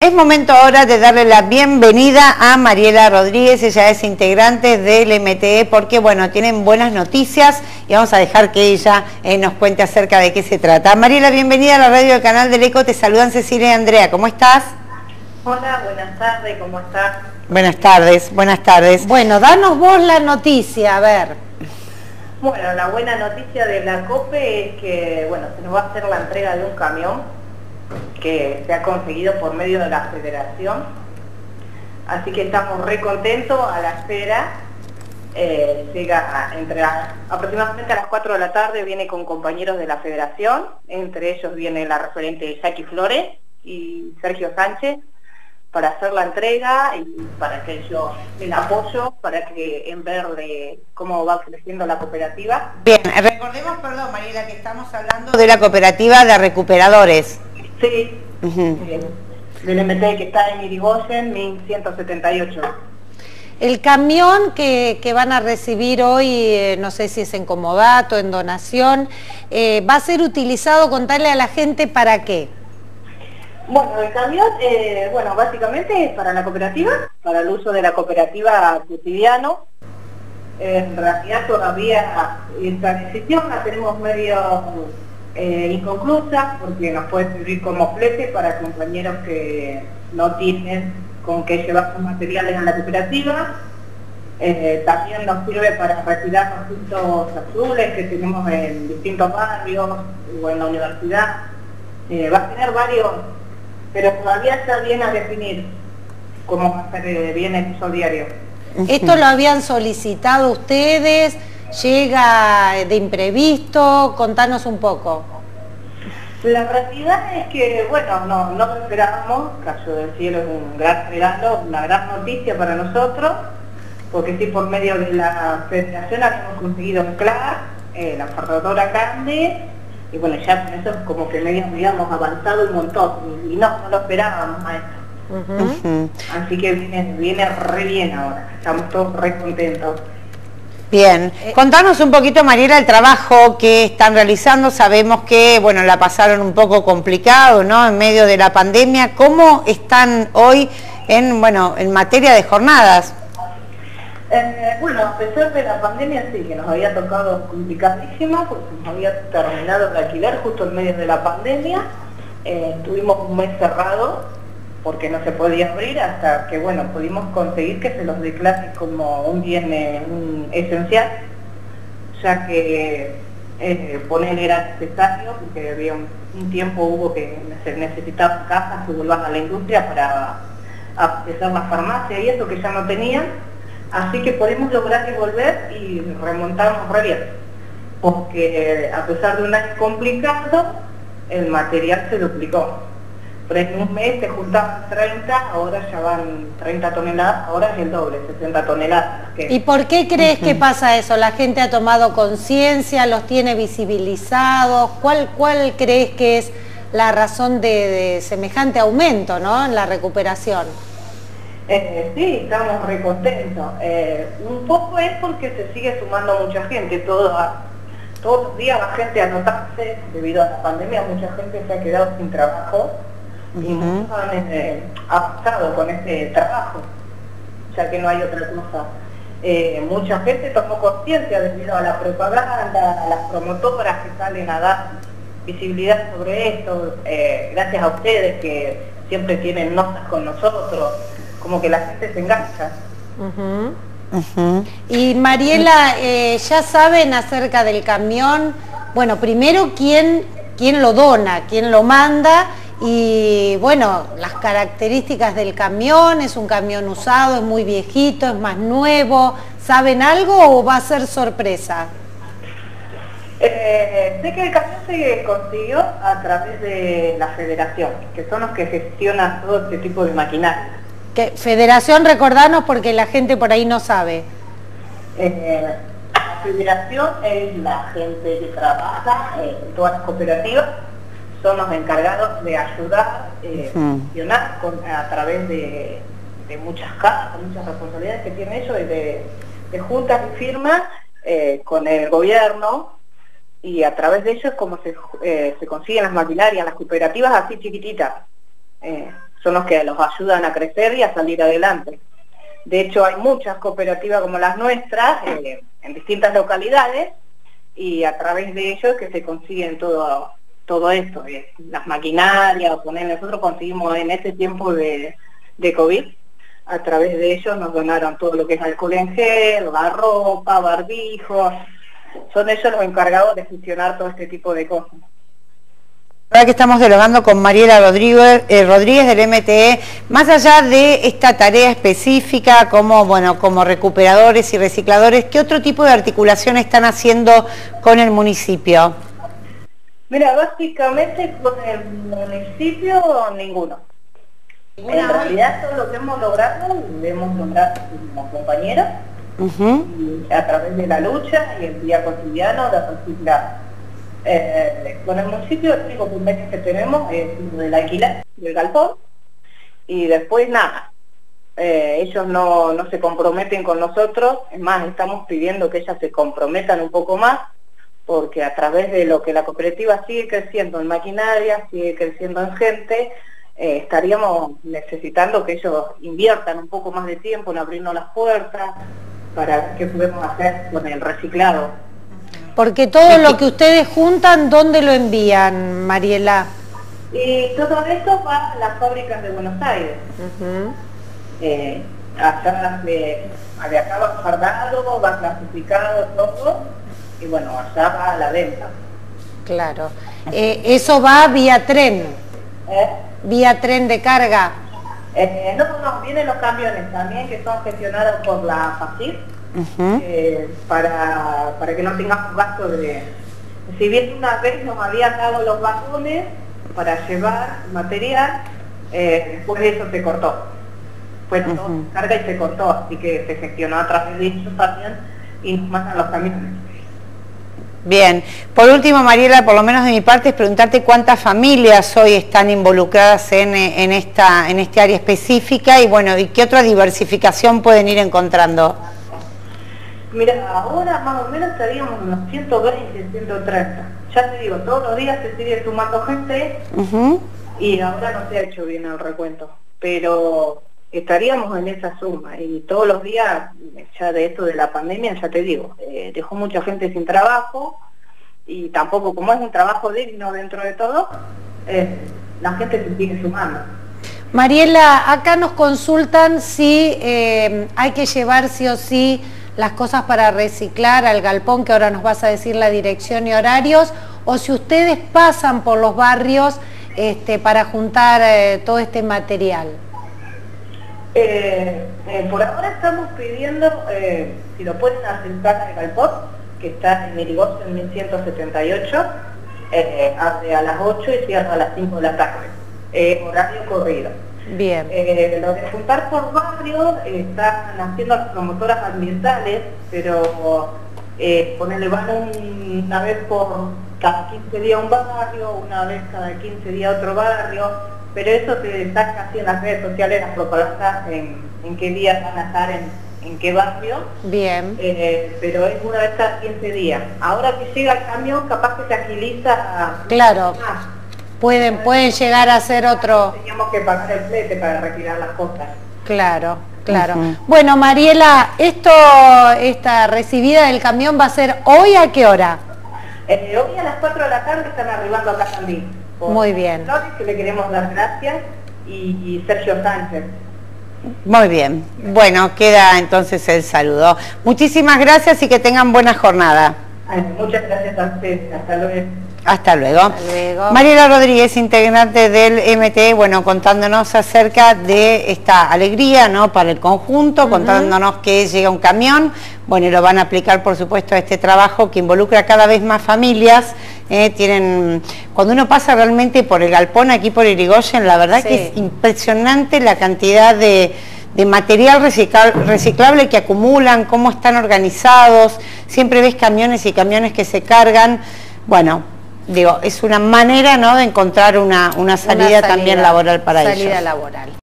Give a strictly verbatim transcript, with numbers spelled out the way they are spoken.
Es momento ahora de darle la bienvenida a Mariela Rodríguez. Ella es integrante del M T E porque, bueno, tienen buenas noticias y vamos a dejar que ella eh, nos cuente acerca de qué se trata. Mariela, bienvenida a la radio del Canal del Eco. Te saludan Cecilia y Andrea. ¿Cómo estás? Hola, buenas tardes. ¿Cómo estás? Buenas tardes, buenas tardes. Bueno, danos vos la noticia, a ver. Bueno, la buena noticia de la COPE es que, bueno, se nos va a hacer la entrega de un camión que se ha conseguido por medio de la federación, así que estamos re contentos a la espera. Eh, llega a, entre a, aproximadamente a las cuatro de la tarde, viene con compañeros de la federación, entre ellos viene la referente Jackie Flores y Sergio Sánchez, para hacer la entrega y para que yo el apoyo, para que en ver de cómo va creciendo la cooperativa. Bien, recordemos, perdón Mariela, que estamos hablando de la cooperativa de recuperadores. Sí, Uh-huh. del M T E que está en Irigoyen, mil ciento setenta y ocho. El camión que, que van a recibir hoy, eh, no sé si es en comodato, en donación, eh, ¿va a ser utilizado, contarle a la gente para qué? Bueno, el camión, eh, bueno, básicamente es para la cooperativa, para el uso de la cooperativa cotidiano. En realidad todavía esta decisión la tenemos medio eh, inconclusa, porque nos puede servir como flete para compañeros que no tienen con qué llevar sus materiales a la cooperativa. Eh, también nos sirve para retirar los puntos azules que tenemos en distintos barrios o en la universidad. Eh, va a tener varios, pero todavía está bien a definir cómo va a ser eh, bien el uso diario. ¿Esto lo habían solicitado ustedes? ¿Llega de imprevisto? Contanos un poco. La realidad es que, bueno, no, no lo esperábamos, cayó del cielo, es un gran regalo, una gran noticia para nosotros, porque sí, por medio de la federación habíamos conseguido mezclar eh, la farradora grande, y bueno, ya con eso como que medio habíamos avanzado un montón, y, y no, no lo esperábamos a esto. Uh-huh. Uh-huh. Así que viene, viene re bien ahora, estamos todos re contentos. Bien, contanos un poquito, Mariela, el trabajo que están realizando. Sabemos que, bueno, la pasaron un poco complicado, ¿no?, en medio de la pandemia. ¿Cómo están hoy en, bueno, en materia de jornadas? Eh, bueno, a pesar de la pandemia sí, que nos había tocado complicadísimo, porque nos había terminado el alquiler justo en medio de la pandemia. Eh, tuvimos un mes cerrado porque no se podía abrir, hasta que, bueno, pudimos conseguir que se los declare como un bien eh, un esencial, ya que eh, poner era necesario, porque había un, un tiempo hubo que se necesitaban casas que vuelvan a la industria para abastecer la farmacia y eso que ya no tenían, así que pudimos lograr devolver y remontamos re bien, porque a pesar de un año complicado, el material se duplicó. Por en un mes se juntaban treinta, ahora ya van treinta toneladas, ahora es el doble, sesenta toneladas. Que... ¿Y por qué crees Uh-huh. que pasa eso? ¿La gente ha tomado conciencia, los tiene visibilizados? ¿Cuál, cuál crees que es la razón de, de semejante aumento, ¿no?, en la recuperación? Eh, sí, estamos re contentos. Eh, un poco es porque se sigue sumando mucha gente, todo a, todos los días va gente a anotarse, debido a la pandemia mucha gente se ha quedado sin trabajo. Y Uh-huh. muchos han eh, avanzado con este trabajo, ya que no hay otra cosa. Eh, mucha gente tomó conciencia debido a la propaganda, a las promotoras que salen a dar visibilidad sobre esto, eh, gracias a ustedes que siempre tienen notas con nosotros, como que la gente se engancha. Uh-huh. Uh-huh. Y Mariela, eh, ¿ya saben acerca del camión? Bueno, primero, ¿quién, quién lo dona, quién lo manda? Y bueno, las características del camión, ¿es un camión usado, es muy viejito, es más nuevo? ¿Saben algo o va a ser sorpresa? Eh, sé que el camión se consiguió a través de la federación, que son los que gestionan todo este tipo de maquinaria. ¿Qué? Federación, recordanos porque la gente por ahí no sabe. Eh, la federación es la gente que trabaja eh, en todas las cooperativas, son los encargados de ayudar, eh, Uh-huh. gestionar con, a través de, de muchas casas, muchas responsabilidades que tienen ellos, y de, de juntas y firmas eh, con el gobierno, y a través de ellos es como se, eh, se consiguen las maquinarias, las cooperativas así chiquititas. Eh, son los que los ayudan a crecer y a salir adelante. De hecho, hay muchas cooperativas como las nuestras, eh, en distintas localidades, y a través de ellos que se consiguen todo, todo esto, eh, las maquinarias, poner, nosotros conseguimos en ese tiempo de, de COVID, a través de ellos nos donaron todo lo que es alcohol en gel, la ropa, barbijos, son ellos los encargados de gestionar todo este tipo de cosas. Ahora que estamos dialogando con Mariela Rodríguez, eh, Rodríguez del M T E, más allá de esta tarea específica como, bueno, como recuperadores y recicladores, ¿qué otro tipo de articulación están haciendo con el municipio? Mira, básicamente con el municipio ninguno. En realidad todo lo que hemos logrado, lo hemos logrado como compañeros, uh-huh. y a través de la lucha y el día cotidiano de reciclar. Eh, con el municipio el único convenio que tenemos es lo del alquiler del galpón y después nada, eh, ellos no, no se comprometen con nosotros, es más, estamos pidiendo que ellas se comprometan un poco más, porque a través de lo que la cooperativa sigue creciendo en maquinaria, sigue creciendo en gente, eh, estaríamos necesitando que ellos inviertan un poco más de tiempo en abrirnos las puertas para ver qué podemos hacer con el reciclado. Porque todo lo que ustedes juntan, ¿dónde lo envían, Mariela? Y todo esto va a las fábricas de Buenos Aires. Uh-huh. eh, allá de, de acá va guardado, va clasificado todo, y bueno, allá va a la venta. Claro. Eh, ¿Eso va vía tren? ¿Eh? ¿Vía tren de carga? Eh, no, no, vienen los camiones también que son gestionados por la FACIR. Uh-huh. eh, para, para que no tengamos gasto de... Si bien una vez nos habían dado los vagones para llevar material, eh, después de eso se cortó. Fue todo uh-huh. carga y se cortó, así que se gestionó a través de ellos también y nos mandan los camiones. Bien, por último, Mariela, por lo menos de mi parte, es preguntarte cuántas familias hoy están involucradas en, en, esta, en este área específica y bueno, y qué otra diversificación pueden ir encontrando. Mira, ahora más o menos estaríamos unos ciento veinte, ciento treinta. Ya te digo, todos los días se sigue sumando gente uh-huh. y ahora no se ha hecho bien el recuento. Pero estaríamos en esa suma y todos los días, ya de esto de la pandemia, ya te digo, eh, dejó mucha gente sin trabajo y tampoco, como es un trabajo digno dentro de todo, eh, la gente se sigue sumando. Mariela, acá nos consultan si eh, hay que llevar sí o sí las cosas para reciclar al galpón, que ahora nos vas a decir la dirección y horarios, o si ustedes pasan por los barrios este, para juntar eh, todo este material. Eh, eh, por ahora estamos pidiendo, eh, si lo pueden acercar al galpón, que está en Irigoyen en mil ciento setenta y ocho, eh, abre a las ocho y cierra a las cinco de la tarde, eh, horario corrido. Bien. Eh, lo de juntar por barrio eh, están haciendo las promotoras ambientales, pero eh, ponerle van un, una vez por cada quince días a un barrio, una vez cada quince días a otro barrio, pero eso se saca así en las redes sociales, las propagandas en, en qué días van a estar en, en qué barrio. Bien. Eh, pero es una vez cada quince días. Ahora que llega el camión, capaz que se agiliza. Claro. Más. Pueden, pueden llegar a hacer otro... Teníamos que pagar el flete para retirar las cosas. Claro, claro. Uh-huh. Bueno, Mariela, esto, esta recibida del camión va a ser ¿hoy a qué hora? Eh, hoy a las cuatro de la tarde están arribando acá también. Muy bien. Flores, que le queremos dar gracias, y, y Sergio Sánchez. Muy bien. Bueno, queda entonces el saludo. Muchísimas gracias y que tengan buena jornada. Ay, muchas gracias a ustedes. Hasta luego. Hasta luego. Hasta luego. Mariela Rodríguez, integrante del M T E, bueno, contándonos acerca de esta alegría, ¿no?, para el conjunto, uh-huh. contándonos que llega un camión, bueno, y lo van a aplicar, por supuesto, a este trabajo que involucra cada vez más familias. Eh, tienen, cuando uno pasa realmente por el galpón aquí por Irigoyen, la verdad sí. que es impresionante la cantidad de, de material reciclable, reciclable que acumulan, cómo están organizados, siempre ves camiones y camiones que se cargan, bueno, digo, es una manera, ¿no?, de encontrar una, una, salida, una salida también laboral para salida ellos. Salida laboral.